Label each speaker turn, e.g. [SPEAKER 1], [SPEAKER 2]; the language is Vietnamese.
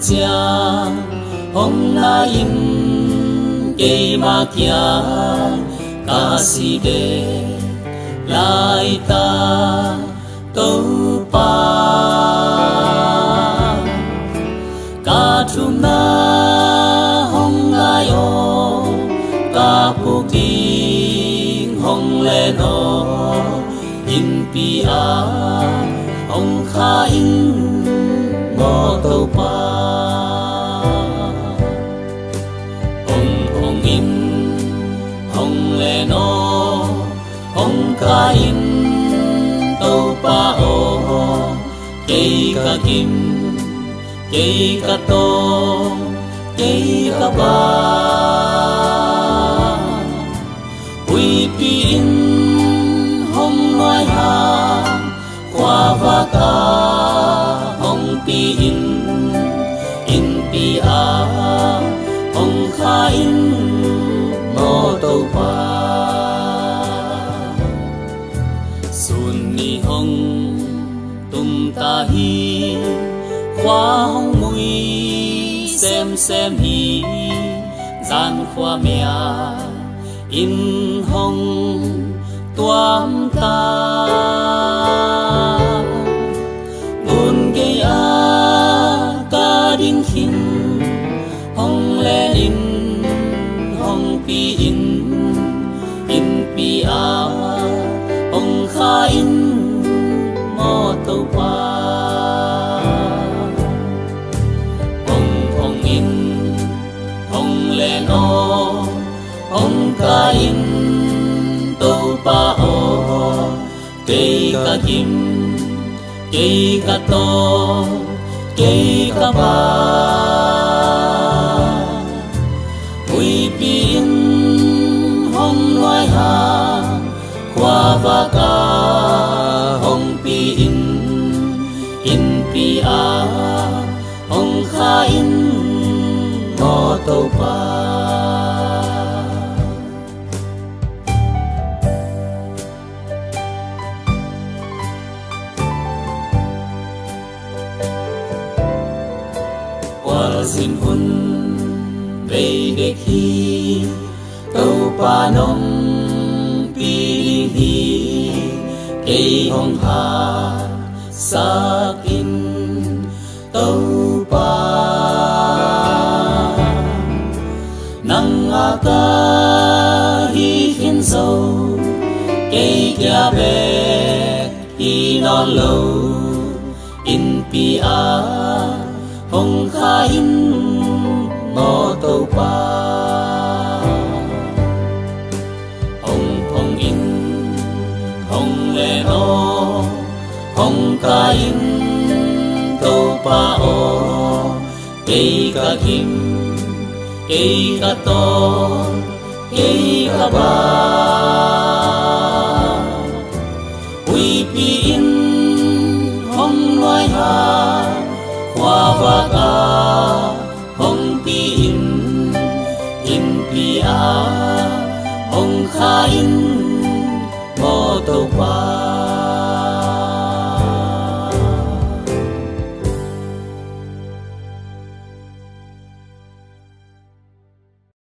[SPEAKER 1] cha hong na im kê ma kia ca si de lai ta câu pa ca thum na hong na yo ca pu ki hong le no in pi a hong kha in ngô tô pa hong in hong le no hong kha in tô pa o cây ca kim cây ca tô cây ca ba quy pi in hong nói ha qua va ca hong pi in pi a hong kha in ngô tô pa sun ni hong tum ta hi khoa hong mui xem hi gian khoa mẹ in hong tuam ta buồn gây a ca đinh khinh hong le in hong pi in pi a hong kha in ngô tô pa hong in hong le no hong ca in tô pa o cây ca kim cây ca tô cây ca ba quy pi in hong nói ha qua va ca hong pi in pi a hong kha in ngô tô pa xin hun về để khi tàu pa nông pi hi cây hồng hà sắc in tàu pa nắng a ca hi khiến dâu cây kia bé hi non lâu in pi a hong kha in ngô tô pa hong in hong le no hong kha in tô pa o cây ca kim cây ca tô cây ca ba quy pi in hong nói ha qua va ca hong pi in pi a hong kha in ngô tô pa